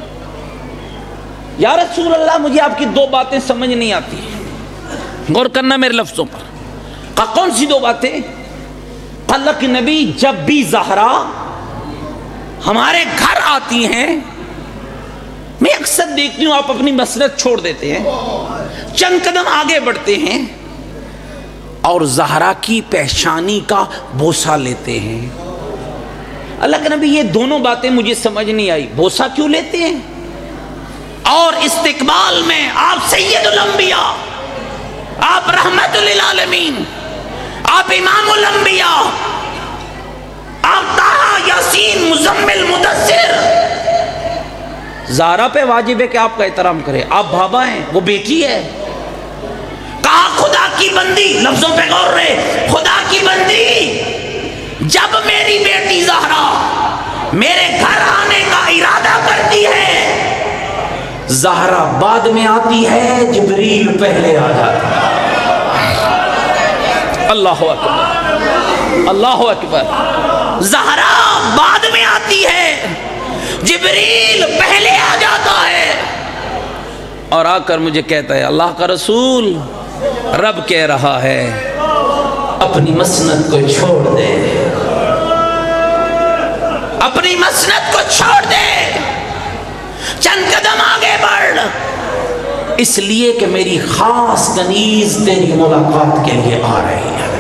یا رسول اللہ مجھے آپ کی دو باتیں سمجھ نہیں آتی. غور کرنا میرے لفظوں پر. کہا کون سی دو باتیں؟ اللہ کے نبی جب بھی زہرا ہمارے گھر آتی ہیں، میں اکثر دیکھتی ہوں آپ اپنی مسلط چھوڑ دیتے ہیں، چند قدم آگے بڑھتے ہیں اور زہرا کی پیشانی کا بوسہ لیتے ہیں. اللہ کے نبی یہ دونوں باتیں مجھے سمجھ نہیں آئی. بوسہ کیوں لیتے ہیں اور استقبال میں آپ سید الانبیاء، آپ رحمت للعالمین، آپ امام الانبیاء، آپ طٰہٰ یاسین مزمل مدثر، زہرا پہ واجب ہے کہ آپ کا احترام کرے. آپ بابا ہیں، وہ بیٹی ہے. کہا خدا کی بندی، لفظوں پہ غور رہے، خدا کی بندی جب میری بیٹی زہرا میرے گھر آنے کا ارادہ کرتی ہے، زہرا بعد میں آتی ہے، جبریل پہلے آ جاتا ہے. اللہ اکبر، اللہ اکبر. زہرا بعد میں آتی ہے، جبریل پہلے آ جاتا ہے اور آ کر مجھے کہتا ہے اللہ کا رسول رب کہہ رہا ہے اپنی مسند کو چھوڑ دے، اپنی مسند کو چھوڑ دے، چند قدم آگے بڑھ، اس لیے کہ میری خاص کنیز تیری ملاقات کے لیے آ رہی ہے.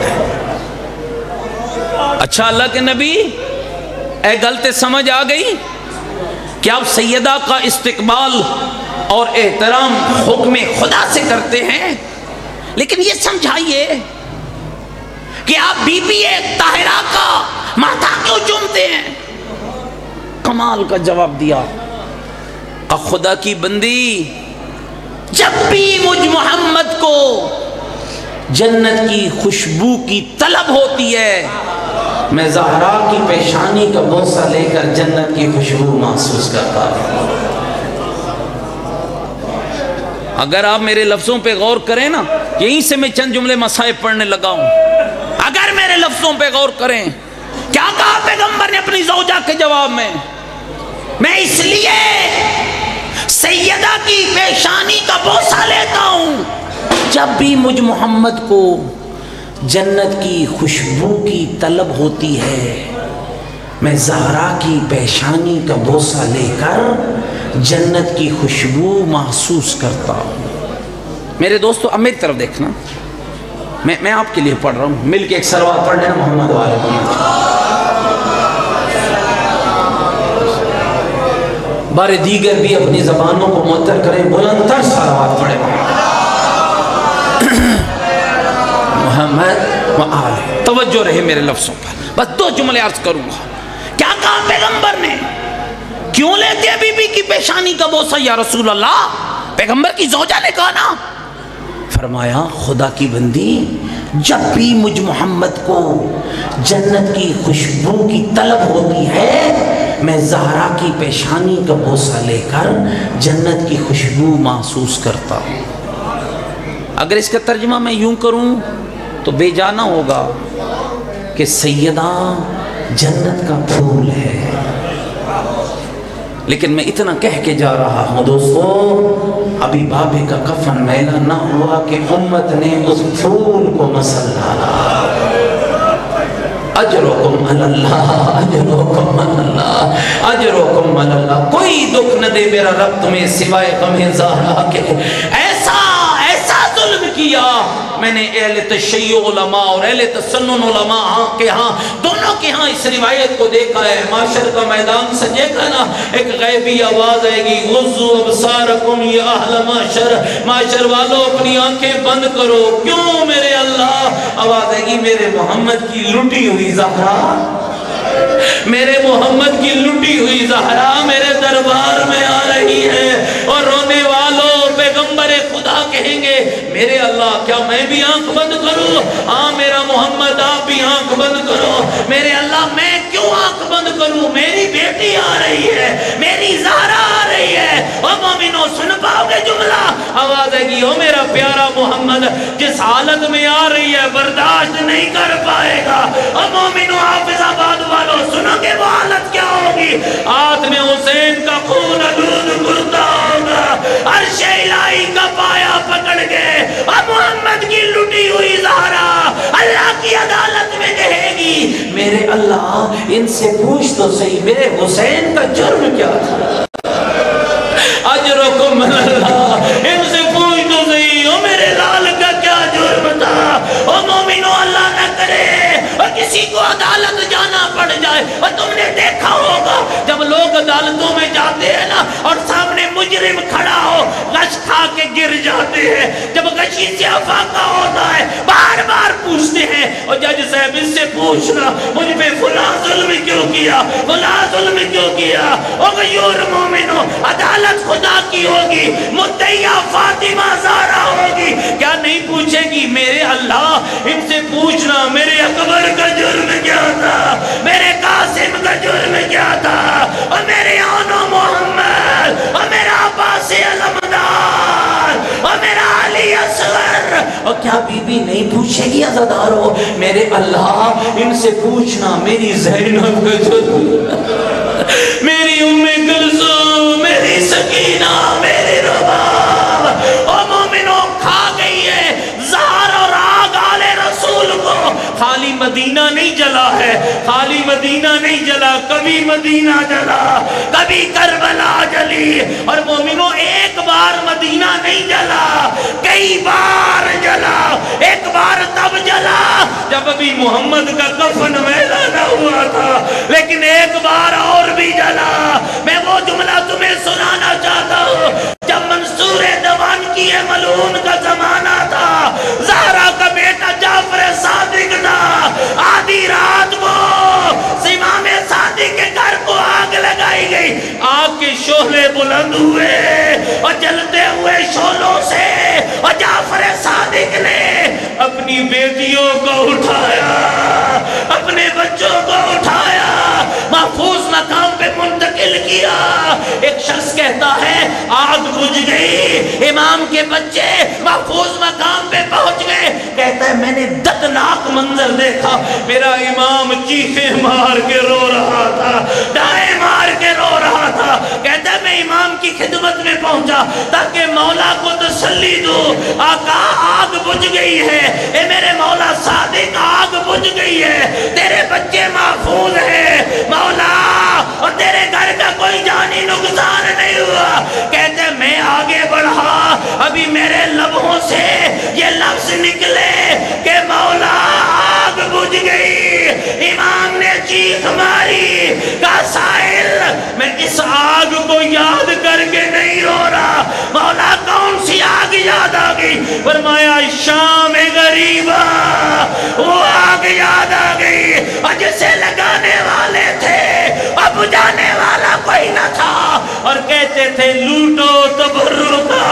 اچھا اللہ کے نبی، اے غلط سمجھ آ گئی کہ آپ سیدہ کا استقبال اور احترام حکم خدا سے کرتے ہیں، لیکن یہ سمجھائیے کہ آپ بی بی طاہرہ کا ماتھا کیوں چومتے ہیں؟ کمال کا جواب دیا. خدا کی بندی جب بھی مجھ محمد کو جنت کی خوشبو کی طلب ہوتی ہے، میں زہرا کی پیشانی کا بوسہ لے کر جنت کی خوشبو محسوس کرتا ہوں. اگر آپ میرے لفظوں پہ غور کریں نا، یہیں سے میں چند جملے مصائب پڑھنے لگا ہوں. اگر میرے لفظوں پہ غور کریں، کیا کہا پیغمبر نے اپنی زوجہ کے جواب میں؟ میں اس لیے سیدہ کی پیشانی کا بوسہ لیتا ہوں جب بھی مجھ محمد کو جنت کی خوشبو کی طلب ہوتی ہے، میں زہرا کی پیشانی کا بوسہ لے کر جنت کی خوشبو محسوس کرتا ہوں. میرے دوستو اب میری طرف دیکھنا، میں میں آپ کے لیے پڑھ رہا ہوں، مل کے ایک سلوات پڑھ لینا محمد والے محمد. بار دیگر بھی اپنی زبانوں کو معطر کریں، بلند تر سلوات پڑھیں محمد وآلہ. توجہ رہے میرے لفظوں پر، بس دو جملے عرض کروں گا. کیا کہا پیغمبر نے؟ کیوں لیتے ہیں بی بی کی پیشانی کا بوسہ یا رسول اللہ؟ پیغمبر کی زوجہ نے کہا نا. فرمایا خدا کی بندی جب بھی مجھ محمد کو جنت کی خوشبو کی طلب ہوتی ہے، میں زہرا کی پیشانی کا بوسہ لے کر جنت کی خوشبو محسوس کرتا ہوں. اگر اس کا ترجمہ میں یوں کروں تو بے جانا ہوگا کہ سیدہ جنت کا پھول ہے، لیکن میں اتنا کہہ کے جا رہا ہوں دوستو، ابھی بابے کا کفن میلا نہ ہوا کہ امت نے اس پھول کو مسل ڈالا. اجرکم اللہ، اجرکم اللہ، اجرکم اللہ. کوئی دکھ نہ دے میرا رب تمہیں سوائے غم زہرا کے. ایسا ایسا ظلم کیا میں نے اہل تشیع علماء اور اہل تسنن علماء کے ہاں، دونوں کے ہاں اس روایت کو دیکھا ہے. معاشر کا میدان سجے گا نا، ایک غیبی آواز آئے گی، غضوا ابصارکم یا اہل معاشر، معاشر والوں اپنی آنکھیں بند کرو. کیوں میرے اللہ؟ آواز آئے گی میرے محمد کی لٹی ہوئی زہرا، میرے محمد کی لٹی ہوئی زہرا میرے دربار میں آ رہی ہے. اور رونے والوں پیغمبر خدا کہیں گے میرے اللہ کیا میں بھی آنکھ بند کروں؟ ہاں میرا محمد آپ بھی آنکھ بند کرو۔ میرے اللہ میں کیوں آنکھ بند کروں؟ میری بیٹی آ رہی ہے، میری زہرا آ رہی ہے۔ او مومنوں سن پاؤ گے جملہ؟ آواز ہے گی او میرا پیارا محمد جس حالت میں آ رہی ہے برداشت نہیں کر پائے گا۔ او مومنوں حافظ آباد والوں سنو گے وہ حالت کیا ہوگی؟ ہاتھ میں حسین کا خون آلود کرتا ہوگا، عرش الہی کا پایا پکڑ کے اور محمد کی لٹی ہوئی زہرا اللہ کی عدالت میں کہے گی میرے اللہ ان سے پوچھ تو صحیح میرے حسین کا جرم کیا تھا؟ اجرکم من اللہ، ان سے پوچھ تو صحیح او میرے لال کا کیا جرم تھا؟ او مومنو اللہ نہ کرے اور کسی کو عدالت جانا پڑ جائے۔ اور تم نے دیکھا ہوگا جب لوگ عدالتوں میں جاتے ہیں نا اور سامنے مجرم کھڑا ہو غش کھا کے گر جاتے ہیں، جب غشی سے افاقہ ہوتا ہے بار بار پوچھتے ہیں اور جج صاحب اس سے پوچھنا مجھ پہ فلاں ظلم کیوں کیا، فلاں ظلم کیوں کیا؟ او غیور مومنو عدالت خدا کی ہوگی، مدعیہ فاطمہ زہرا ہوگی، کیا نہیں پوچھے گی میرے اللہ ان سے پوچھنا میرے اکبر کا جرم کیا تھا، میرے قاسم کا جرم کیا تھا، اور میرے آنو محمد اور میرا عباس علمدار اور میرا علی اصغر، اور کیا بی بی نہیں پوچھے گی عزادارو میرے اللہ ان سے پوچھنا میری زینب کا جرم، میری ام کلثوم، میری سکینہ، میری رباب۔ اور مومنوں کھا گئی ہے زہر اور آگ آل رسول کو۔ خالی مدینہ نہیں جلا ہے، خالی مدینہ نہیں جلا، کبھی مدینہ جلا، کبھی کربلا جلی، اور مومنوں ایک بار مدینہ نہیں جلا، کئی بار جلا۔ ایک بار تب جلا جب ابھی محمد کا کفن میلا نہ ہوا تھا، لیکن ایک بار اور بھی جلا۔ میں وہ جملہ تمہیں سنانا چاہتا ہوں جب منصور دوان کی ملعون کا زمانہ تھا، زہرا کا بیٹا جعفر صادق تھا، آدھی رات کو امام صادق کے گھر کو آگ لگائی گئی، آگ کے شعلے بلند ہوئے اور جلتے ہوئے شعلوں سے اور جعفر صادق نے اپنی بیٹیوں کو اٹھایا، اپنے بچوں کو اٹھایا، محفوظ مقام پہ منتقل کیا۔ ایک شخص کہتا ہے آگ بجھ گئی، امام کے بچے محفوظ مقام پہ پہنچ گئے، کہتا ہے میں نے دردناک منظر دیکھا، میرا امام چیخیں مار کے رو رہا تھا، ڈائیں مار کے رو رہا تھا، کہتا ہے میں امام کی خدمت میں پہنچا تاکہ مولا کو تسلی دوں، آقا آگ بجھ گئی ہے، اے میرے مولا صادق آگ بجھ گئی ہے، تیرے بچے محفوظ ہیں مولا، اور تیرے گھر کا کوئی جانی نقصان نہیں ہوا۔ کہتے ہیں میں آگے بڑھا، ابھی میرے لبوں سے یہ لفظ نکلے کہ مولا آگ بجھ گئی، امام نے چیخ ماری، کہا سائل میں اس آگ کو یاد کر کے نہیں رو رہا، مولا کون سی آگ یاد آ گئی؟ فرمایا شام غریبہ، وہ آگ یاد آ گئی، اور جسے لگانے والے تھے اور بجانے والا کوئی نہ تھا، اور کہتے تھے لوٹو تبرکا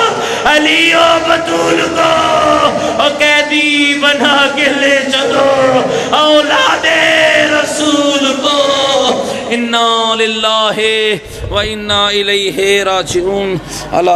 علی و بطول کو، اور قیدی بنا کے لے چلو اولاد رسول کو۔ انا للہ و انا الیہ راجعون۔